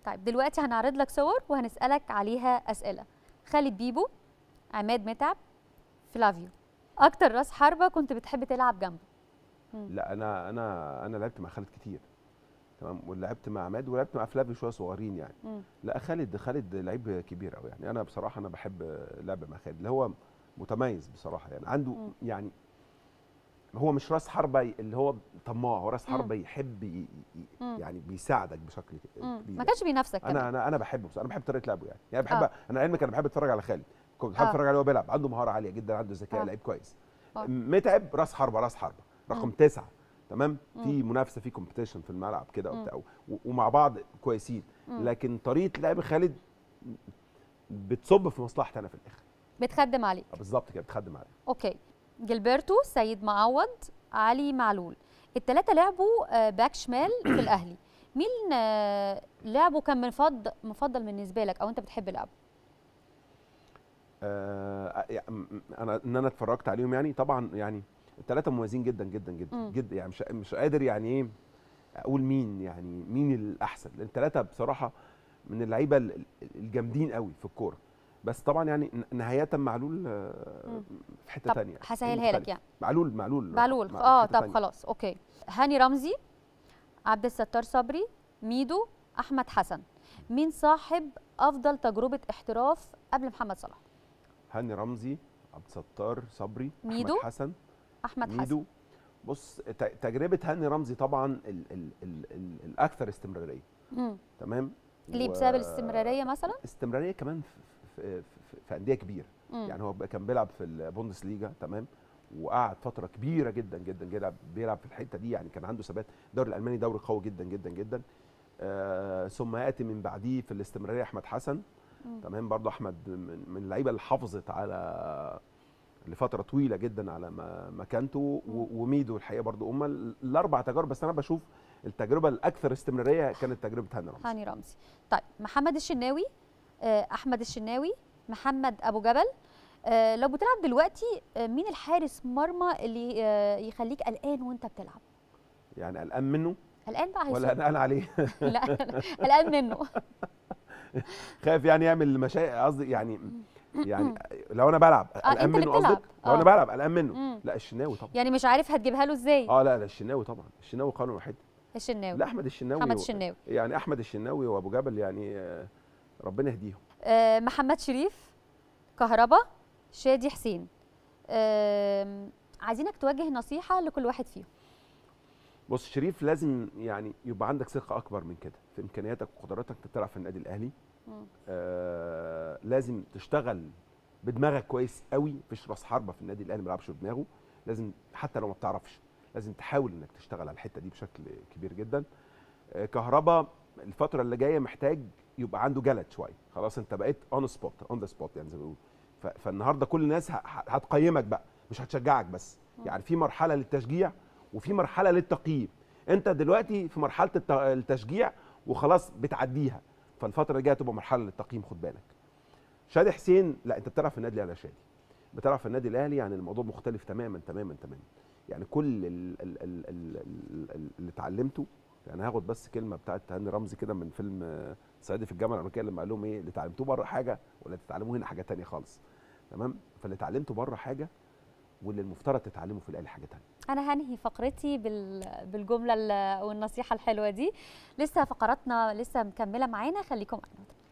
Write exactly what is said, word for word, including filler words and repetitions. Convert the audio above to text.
طيب دلوقتي هنعرض لك صور وهنسالك عليها اسئله. خالد بيبو، عماد متعب، فلافيو، اكتر راس حربه كنت بتحب تلعب جنبه؟ لا انا انا انا لعبت مع خالد كتير، تمام، ولعبت مع عماد ولعبت مع فلافيو شويه صغيرين يعني. مم. لا خالد خالد لعيب كبير قوي يعني. انا بصراحه انا بحب لعب مع خالد، اللي هو متميز بصراحه يعني. عنده مم. يعني هو مش راس حربه اللي هو طماع، هو راس مم. حربه يحب ي- ي- مم. يعني بيساعدك بشكل مم. كبير ما يعني. كانش بينافسك كمان. انا انا انا بحبه بصراحه، انا بحب طريقه لعبه يعني. يعني بحب آه. انا علمك انا بحب اتفرج على خالد، كنت بحب آه. اتفرج عليه وهو بيلعب. عنده مهاره عاليه جدا، عنده ذكاء، آه. لعيب كويس. آه. متعب راس حربه، راس حربه رقم مم. تسعة، تمام. مم. في منافسه، في كومبيتيشن في الملعب كده مم. وبتاع، و- ومع بعض كويسين. مم. لكن طريقه لعب خالد بتصب في مصلحتي انا في الاخر. بتخدم عليك. آه، بالظبط كده، بتخدم عليا. اوكي. جilberto، سيد معوض، علي معلول، الثلاثه لعبوا آه، باك شمال في الاهلي. مين آه، لعبه كان مفضل مفضل بالنسبه لك او انت بتحب لعبه؟ آه يعني م- انا ان انا اتفرجت عليهم يعني، طبعا يعني الثلاثه مميزين جدا جدا جدا مم. جدا يعني. مش مش قادر يعني ايه اقول مين يعني مين الاحسن، لان الثلاثه بصراحه من اللعيبه ال- ال- الجامدين قوي في الكوره. بس طبعا يعني ن- نهايه معلول آه، مم. في حته طب ثانيه، هسهلها لك يعني. معلول معلول معلول مع- في اه حته طب ثانيه. خلاص اوكي. هاني رمزي، عبد الستار صبري، ميدو، احمد حسن. مين صاحب افضل تجربه احتراف قبل محمد صلاح؟ هاني رمزي، عبد الستار صبري، ميدو، احمد حسن، احمد حسن. ميدو. بص ت- تجربه هاني رمزي طبعا ال ال ال ال الاكثر استمراريه، مم. تمام. ليه؟ بسبب الاستمراريه مثلا؟ استمراريه كمان في, في, في, في انديه كبيره. مم. يعني هو كان بيلعب في البوندسليجا، تمام، وقعد فتره كبيره جدا جدا بيلعب بيلعب في الحته دي يعني. كان عنده ثبات. الدوري الالماني دوري قوي جدا جدا جدا. آه ثم ياتي من بعديه في الاستمراريه احمد حسن، مم. تمام. برضه احمد من, من اللعيبه اللي حافظت على لفتره طويله جدا على م- مكانته. و- وميدو الحقيقه برضه هم الاربع تجارب. بس انا بشوف التجربه الاكثر استمراريه كانت تجربه هاني رمزي. هاني رمزي. طيب محمد الشناوي، آه، احمد الشناوي، محمد ابو جبل. آه، لو بتلعب دلوقتي آه، مين الحارس مرمى اللي آه، يخليك قلقان وانت بتلعب؟ يعني قلقان منه قلقان بقى ولا هيصد. قلقان عليه؟ لا قلقان منه. خايف يعني يعمل مشاكل، قصدي يعني يعني لو انا بلعب اه قلقان انت اللي منه بتلعب. قصدك؟ لو انا اه بلعب قلقان منه؟ مم. لا الشناوي طبعا. يعني مش عارف هتجيبها له ازاي؟ اه لا لا الشناوي طبعا، الشناوي قانون واحد. الشناوي. لا احمد الشناوي محمد و... الشناوي. يعني احمد الشناوي وابو جبل يعني آه، ربنا يهديهم. آه، محمد شريف، كهربا، شادي حسين. آم، عايزينك توجه نصيحه لكل واحد فيهم. بص شريف لازم يعني يبقى عندك ثقه اكبر من كده في امكانياتك وقدراتك. انت بتلعب في النادي الاهلي، مم. آه لازم تشتغل بدماغك كويس قوي. مفيش راس حربه في النادي الاهلي ما بيلعبش بدماغه. لازم حتى لو ما بتعرفش لازم تحاول انك تشتغل على الحته دي بشكل كبير جدا. آه كهربا الفتره اللي جايه محتاج يبقى عنده جلد شويه. خلاص انت بقيت اون سبوت اون ذا سبوت يعني زي ما بيقولوا. ف- فالنهارده كل الناس ه- ه- هتقيمك بقى، مش هتشجعك بس. يعني في مرحله للتشجيع وفي مرحله للتقييم. انت دلوقتي في مرحله الت- التشجيع وخلاص بتعديها. فالفتره الجايه تبقى مرحله للتقييم، خد بالك. شادي حسين، لا انت بتلعب في النادي الاهلي يا شادي، بتلعب في النادي الاهلي يعني الموضوع مختلف تماما تماما تماما. يعني كل ال- ال- ال- ال- ال- اللي اتعلمته، يعني هاخد بس كلمه بتاعت هاني رمزي كده من فيلم آه، صعيدي في الجامعه الامريكيه لما قال لهم ايه اللي اتعلمتوه بره حاجه ولا تتعلموه هنا حاجه ثانيه خالص، تمام. فاللي اتعلمته بره حاجه واللي المفترض تتعلمه في الاهلي حاجه ثانيه. انا هنهي فقرتي بال... بالجمله ال- والنصيحه الحلوه دي. لسه فقراتنا لسه مكمله معانا، خليكم معانا.